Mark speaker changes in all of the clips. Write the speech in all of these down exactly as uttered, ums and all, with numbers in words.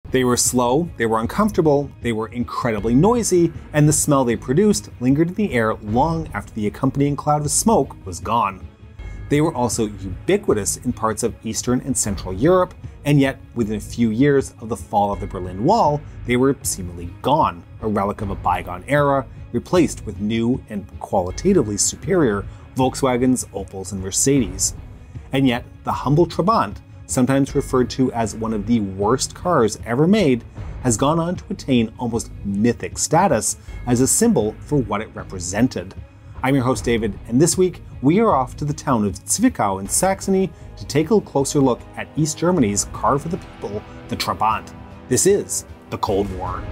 Speaker 1: They were slow, they were uncomfortable, they were incredibly noisy, and the smell they produced lingered in the air long after the accompanying cloud of smoke was gone. They were also ubiquitous in parts of Eastern and Central Europe, and yet within a few years of the fall of the Berlin Wall, they were seemingly gone, a relic of a bygone era, replaced with new and qualitatively superior Volkswagens, Opels, and Mercedes. And yet, the humble Trabant, sometimes referred to as one of the worst cars ever made, has gone on to attain almost mythic status as a symbol for what it represented. I'm your host David, and this week we are off to the town of Zwickau in Saxony to take a closer look at East Germany's car for the people, the Trabant. This is the Cold War.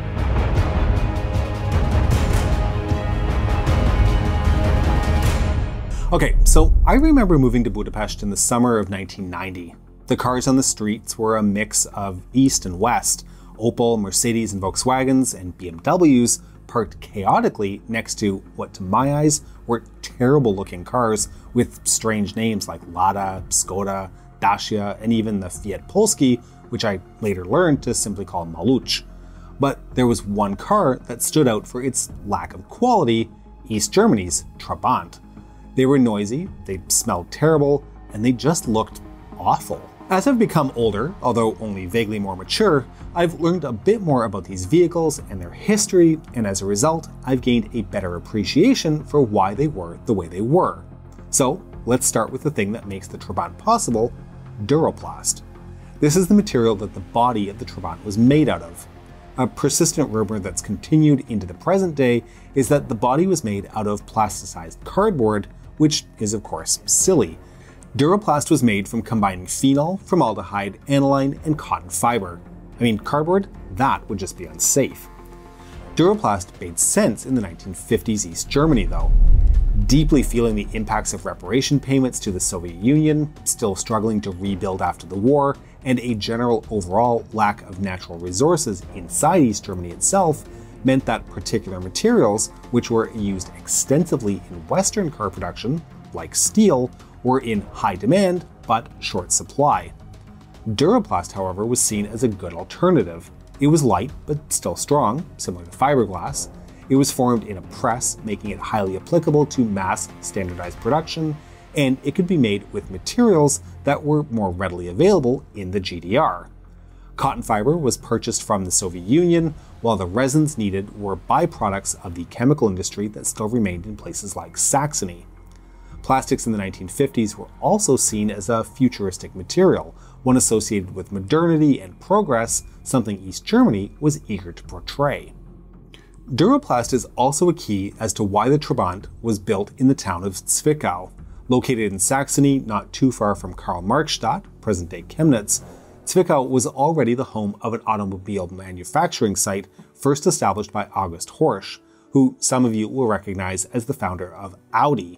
Speaker 1: Okay, so I remember moving to Budapest in the summer of nineteen ninety. The cars on the streets were a mix of East and West, Opel, Mercedes, and Volkswagens, and B M Ws parked chaotically next to what to my eyes were terrible looking cars with strange names like Lada, Skoda, Dacia, and even the Fiat Polski, which I later learned to simply call Maluch. But there was one car that stood out for its lack of quality: East Germany's Trabant. They were noisy, they smelled terrible, and they just looked awful. As I've become older, although only vaguely more mature, I've learned a bit more about these vehicles and their history, and as a result, I've gained a better appreciation for why they were the way they were. So let's start with the thing that makes the Trabant possible: Duraplast. This is the material that the body of the Trabant was made out of. A persistent rumor that's continued into the present day is that the body was made out of plasticized cardboard, which is of course silly. Duraplast was made from combining phenol, formaldehyde, aniline, and cotton fiber. I mean, cardboard? That would just be unsafe. Duraplast made sense in the nineteen fifties East Germany though. Deeply feeling the impacts of reparation payments to the Soviet Union, still struggling to rebuild after the war, and a general overall lack of natural resources inside East Germany itself, meant that particular materials, which were used extensively in Western car production, like steel, were in high demand but short supply. Duraplast, however, was seen as a good alternative. It was light but still strong, similar to fiberglass. It was formed in a press, making it highly applicable to mass standardized production, and it could be made with materials that were more readily available in the G D R. Cotton fiber was purchased from the Soviet Union, while the resins needed were byproducts of the chemical industry that still remained in places like Saxony. Plastics in the nineteen fifties were also seen as a futuristic material, one associated with modernity and progress, something East Germany was eager to portray. Duraplast is also a key as to why the Trabant was built in the town of Zwickau. Located in Saxony, not too far from Karl-Marx-Stadt, present-day Chemnitz, Zwickau was already the home of an automobile manufacturing site first established by August Horsch, who some of you will recognize as the founder of Audi.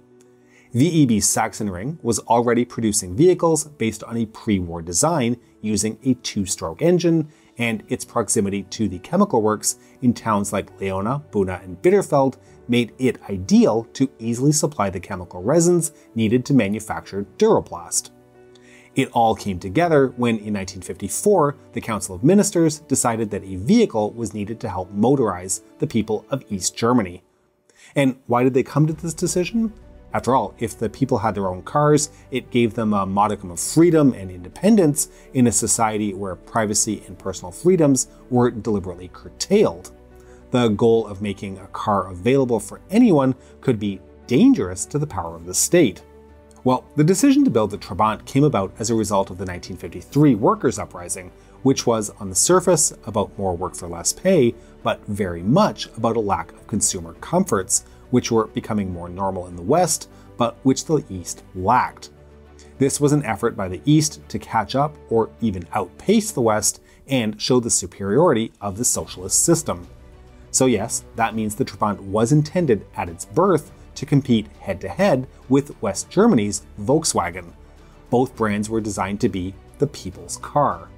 Speaker 1: V E B Sachsenring was already producing vehicles based on a pre-war design using a two-stroke engine, and its proximity to the chemical works in towns like Leona, Buna, and Bitterfeld made it ideal to easily supply the chemical resins needed to manufacture Duraplast. It all came together when, in nineteen fifty-four, the Council of Ministers decided that a vehicle was needed to help motorize the people of East Germany. And why did they come to this decision? After all, if the people had their own cars, it gave them a modicum of freedom and independence in a society where privacy and personal freedoms were deliberately curtailed. The goal of making a car available for anyone could be dangerous to the power of the state. Well, the decision to build the Trabant came about as a result of the nineteen fifty-three workers' uprising, which was, on the surface, about more work for less pay, but very much about a lack of consumer comforts, which were becoming more normal in the West, but which the East lacked. This was an effort by the East to catch up or even outpace the West and show the superiority of the socialist system. So yes, that means the Trabant was intended at its birth to compete head-to-head with West Germany's Volkswagen. Both brands were designed to be the people's car.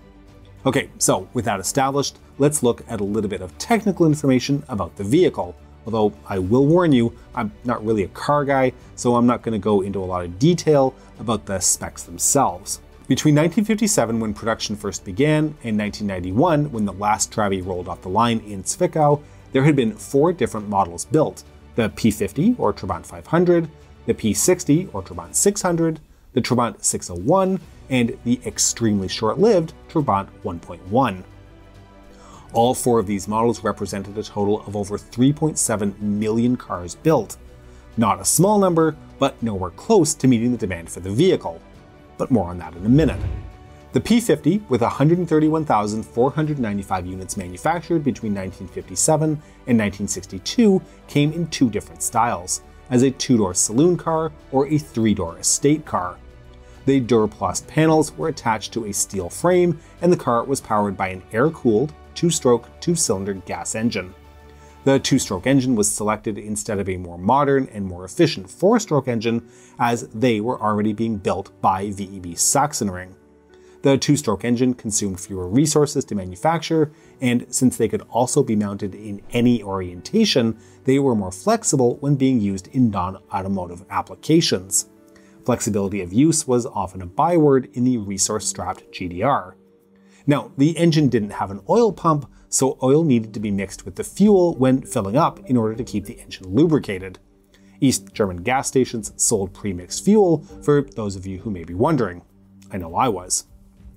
Speaker 1: Okay, so with that established, let's look at a little bit of technical information about the vehicle. Although I will warn you, I'm not really a car guy, so I'm not going to go into a lot of detail about the specs themselves. Between nineteen fifty-seven, when production first began, and nineteen ninety-one, when the last Trabi rolled off the line in Zwickau, there had been four different models built: the P fifty, or Trabant five hundred, the P sixty, or Trabant six hundred, the Trabant six oh one, and the extremely short-lived Trabant one point one. All four of these models represented a total of over three point seven million cars built. Not a small number, but nowhere close to meeting the demand for the vehicle. But more on that in a minute. The P fifty, with one hundred thirty-one thousand four hundred ninety-five units manufactured between nineteen fifty-seven and nineteen sixty-two, came in two different styles, as a two-door saloon car or a three-door estate car. The Duraplast panels were attached to a steel frame, and the car was powered by an air-cooled, two-stroke, two-cylinder gas engine. The two-stroke engine was selected instead of a more modern and more efficient four-stroke engine, as they were already being built by V E B Sachsenring. The two-stroke engine consumed fewer resources to manufacture, and since they could also be mounted in any orientation, they were more flexible when being used in non-automotive applications. Flexibility of use was often a byword in the resource-strapped G D R. Now, the engine didn't have an oil pump, so oil needed to be mixed with the fuel when filling up in order to keep the engine lubricated. East German gas stations sold pre-mixed fuel, for those of you who may be wondering. I know I was.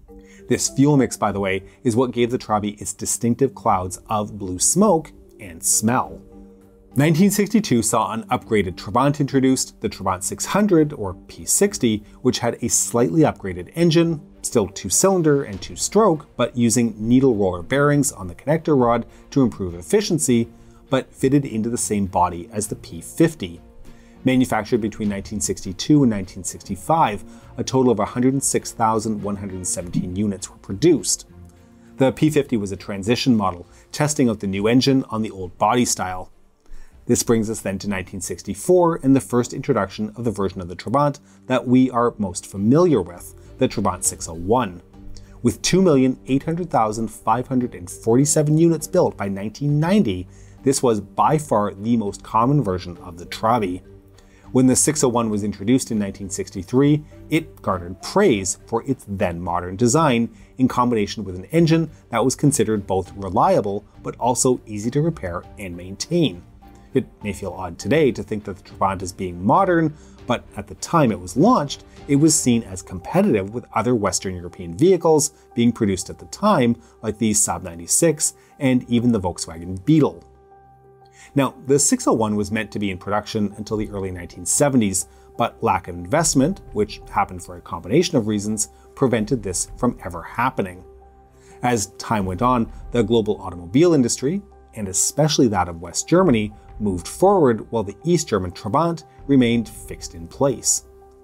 Speaker 1: This fuel mix, by the way, is what gave the Trabi its distinctive clouds of blue smoke and smell. nineteen sixty-two saw an upgraded Trabant introduced, the Trabant six hundred, or P sixty, which had a slightly upgraded engine, still two-cylinder and two-stroke, but using needle roller bearings on the connector rod to improve efficiency, but fitted into the same body as the P fifty. Manufactured between nineteen sixty-two and nineteen sixty-five, a total of one hundred six thousand one hundred seventeen units were produced. The P fifty was a transition model, testing out the new engine on the old body style. This brings us then to nineteen sixty-four and the first introduction of the version of the Trabant that we are most familiar with, the Trabant six oh one. With two million eight hundred thousand five hundred forty-seven units built by nineteen ninety, this was by far the most common version of the Trabi. When the six oh one was introduced in nineteen sixty-three, it garnered praise for its then modern design in combination with an engine that was considered both reliable but also easy to repair and maintain. It may feel odd today to think that the Trabant is being modern, but at the time it was launched, it was seen as competitive with other Western European vehicles being produced at the time, like the Saab ninety-six and even the Volkswagen Beetle. Now, the six oh one was meant to be in production until the early nineteen seventies, but lack of investment, which happened for a combination of reasons, prevented this from ever happening. As time went on, the global automobile industry, and especially that of West Germany, moved forward while the East German Trabant remained fixed in place.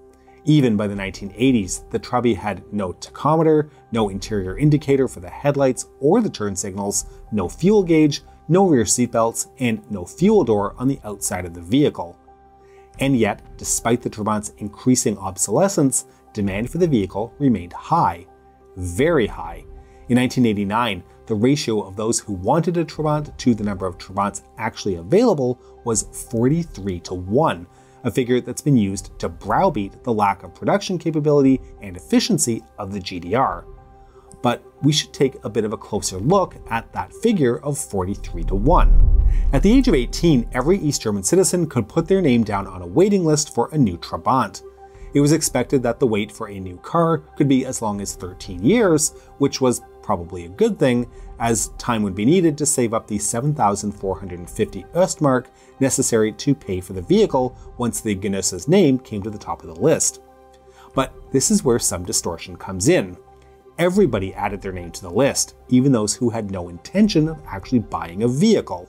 Speaker 1: Even by the nineteen eighties, the Trabi had no tachometer, no interior indicator for the headlights or the turn signals, no fuel gauge, no rear seatbelts, and no fuel door on the outside of the vehicle. And yet, despite the Trabant's increasing obsolescence, demand for the vehicle remained high. Very high. In nineteen eighty-nine, the ratio of those who wanted a Trabant to the number of Trabants actually available was forty-three to one, a figure that's been used to browbeat the lack of production capability and efficiency of the G D R. But we should take a bit of a closer look at that figure of forty-three to one. At the age of eighteen, every East German citizen could put their name down on a waiting list for a new Trabant. It was expected that the wait for a new car could be as long as thirteen years, which was probably a good thing, as time would be needed to save up the seven thousand four hundred fifty Ostmark necessary to pay for the vehicle once the Genusse's name came to the top of the list. But this is where some distortion comes in. Everybody added their name to the list, even those who had no intention of actually buying a vehicle.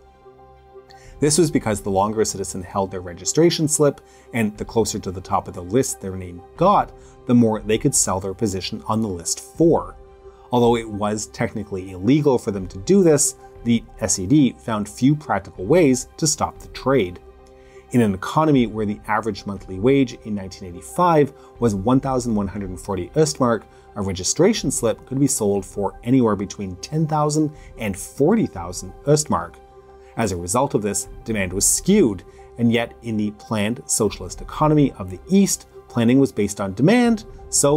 Speaker 1: This was because the longer a citizen held their registration slip, and the closer to the top of the list their name got, the more they could sell their position on the list for. Although it was technically illegal for them to do this, the S E D found few practical ways to stop the trade. In an economy where the average monthly wage in nineteen eighty-five was one thousand one hundred forty Ostmark, a registration slip could be sold for anywhere between ten thousand and forty thousand Ostmark. As a result of this, demand was skewed, and yet in the planned socialist economy of the East, planning was based on demand, so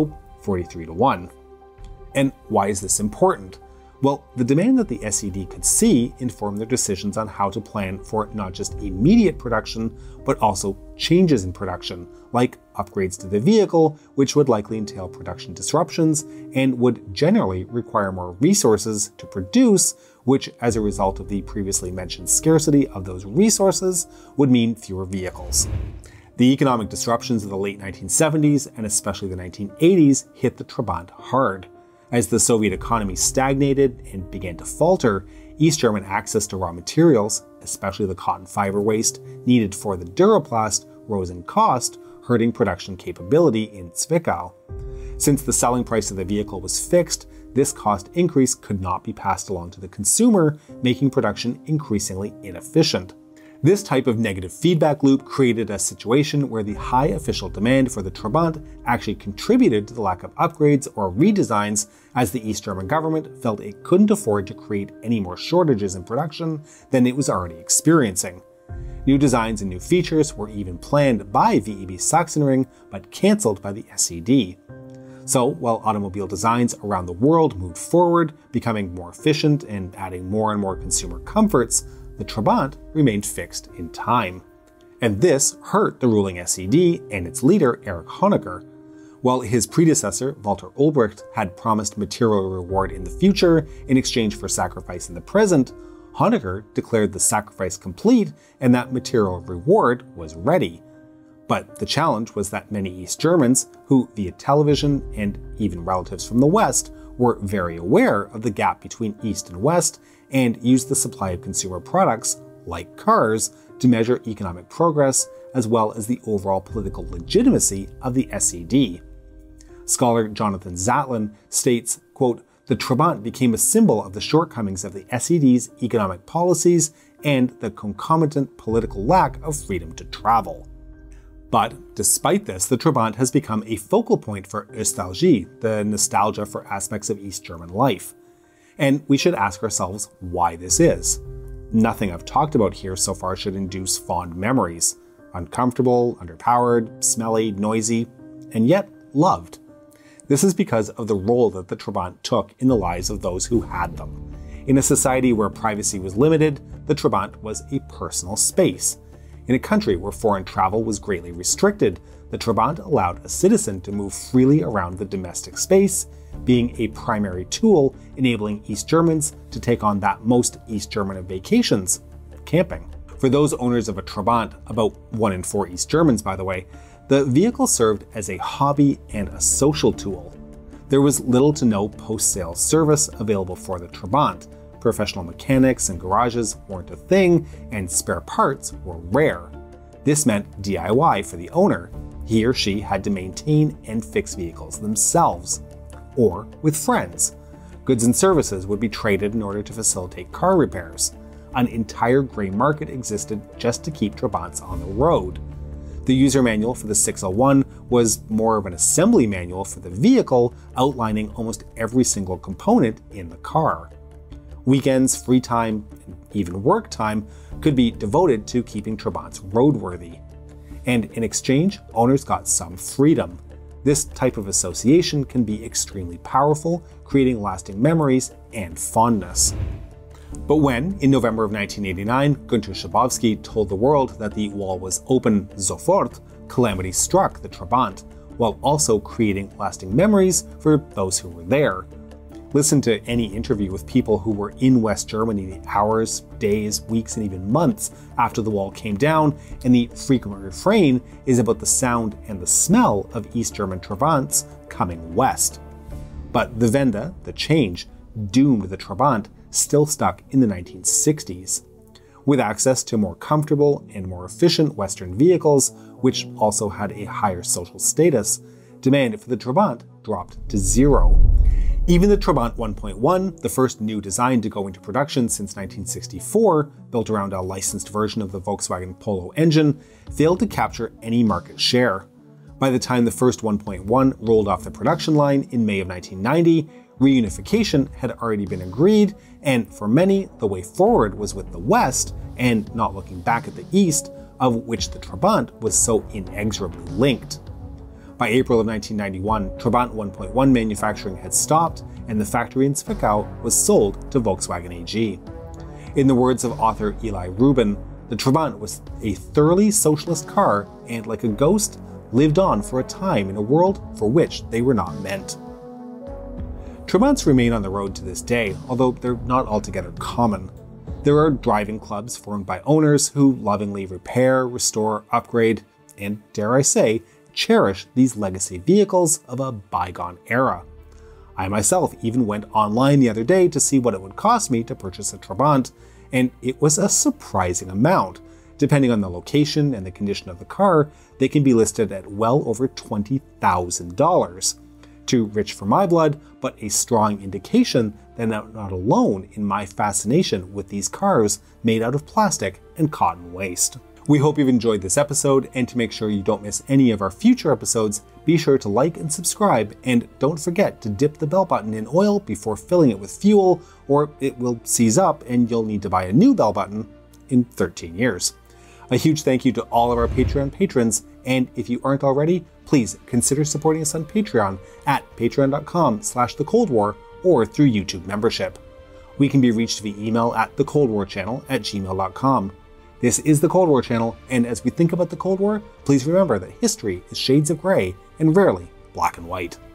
Speaker 1: forty-three to one. And why is this important? Well, the demand that the S E D could see informed their decisions on how to plan for not just immediate production, but also changes in production, like upgrades to the vehicle, which would likely entail production disruptions and would generally require more resources to produce, which, as a result of the previously mentioned scarcity of those resources, would mean fewer vehicles. The economic disruptions of the late nineteen seventies and especially the nineteen eighties hit the Trabant hard. As the Soviet economy stagnated and began to falter, East German access to raw materials, especially the cotton fiber waste needed for the Duraplast, rose in cost, hurting production capability in Zwickau. Since the selling price of the vehicle was fixed, this cost increase could not be passed along to the consumer, making production increasingly inefficient. This type of negative feedback loop created a situation where the high official demand for the Trabant actually contributed to the lack of upgrades or redesigns, as the East German government felt it couldn't afford to create any more shortages in production than it was already experiencing. New designs and new features were even planned by V E B Sachsenring, but cancelled by the S E D. So, while automobile designs around the world moved forward, becoming more efficient and adding more and more consumer comforts, the Trabant remained fixed in time. And this hurt the ruling S E D and its leader, Erich Honecker. While his predecessor, Walter Ulbricht, had promised material reward in the future in exchange for sacrifice in the present, Honecker declared the sacrifice complete and that material reward was ready. But the challenge was that many East Germans, who via television and even relatives from the West, were very aware of the gap between East and West and used the supply of consumer products, like cars, to measure economic progress as well as the overall political legitimacy of the S E D. Scholar Jonathan Zatlin states, quote, "The Trabant became a symbol of the shortcomings of the S E D's economic policies and the concomitant political lack of freedom to travel." But despite this, the Trabant has become a focal point for Ostalgie, the nostalgia for aspects of East German life. And we should ask ourselves why this is. Nothing I've talked about here so far should induce fond memories. Uncomfortable, underpowered, smelly, noisy, and yet loved. This is because of the role that the Trabant took in the lives of those who had them. In a society where privacy was limited, the Trabant was a personal space. In a country where foreign travel was greatly restricted, the Trabant allowed a citizen to move freely around the domestic space, being a primary tool enabling East Germans to take on that most East German of vacations, camping. For those owners of a Trabant, about one in four East Germans by the way, the vehicle served as a hobby and a social tool. There was little to no post-sale service available for the Trabant. Professional mechanics and garages weren't a thing, and spare parts were rare. This meant D I Y for the owner. He or she had to maintain and fix vehicles themselves, or with friends. Goods and services would be traded in order to facilitate car repairs. An entire gray market existed just to keep Trabants on the road. The user manual for the six oh one was more of an assembly manual for the vehicle, outlining almost every single component in the car. Weekends, free time, and even work time could be devoted to keeping Trabants roadworthy. And in exchange, owners got some freedom. This type of association can be extremely powerful, creating lasting memories and fondness. But when, in November of nineteen eighty-nine, Günter Schabowski told the world that the wall was open sofort, calamity struck the Trabant, while also creating lasting memories for those who were there. Listen to any interview with people who were in West Germany the hours, days, weeks, and even months after the wall came down, and the frequent refrain is about the sound and the smell of East German Trabants coming west. But the Wende, the change, doomed the Trabant, still stuck in the nineteen sixties. With access to more comfortable and more efficient Western vehicles, which also had a higher social status, demand for the Trabant dropped to zero. Even the Trabant one point one, the first new design to go into production since nineteen sixty-four, built around a licensed version of the Volkswagen Polo engine, failed to capture any market share. By the time the first one point one rolled off the production line in May of nineteen ninety, reunification had already been agreed, and for many, the way forward was with the West, and not looking back at the East, of which the Trabant was so inexorably linked. By April of nineteen ninety-one, Trabant one point one manufacturing had stopped, and the factory in Zwickau was sold to Volkswagen A G. In the words of author Eli Rubin, the Trabant was a thoroughly socialist car and, like a ghost, lived on for a time in a world for which they were not meant. Trabants remain on the road to this day, although they're not altogether common. There are driving clubs formed by owners who lovingly repair, restore, upgrade, and, dare I say, cherish these legacy vehicles of a bygone era. I myself even went online the other day to see what it would cost me to purchase a Trabant, and it was a surprising amount. Depending on the location and the condition of the car, they can be listed at well over twenty thousand dollars. Too rich for my blood, but a strong indication that I'm not alone in my fascination with these cars made out of plastic and cotton waste. We hope you've enjoyed this episode, and to make sure you don't miss any of our future episodes, be sure to like and subscribe, and don't forget to dip the bell button in oil before filling it with fuel, or it will seize up and you'll need to buy a new bell button in thirteen years. A huge thank you to all of our Patreon patrons, and if you aren't already, please consider supporting us on Patreon at patreon.com slash the Cold War or through YouTube membership. We can be reached via email at the cold war channel at gmail dot com. This is the Cold War channel, and as we think about the Cold War, please remember that history is shades of gray and rarely black and white.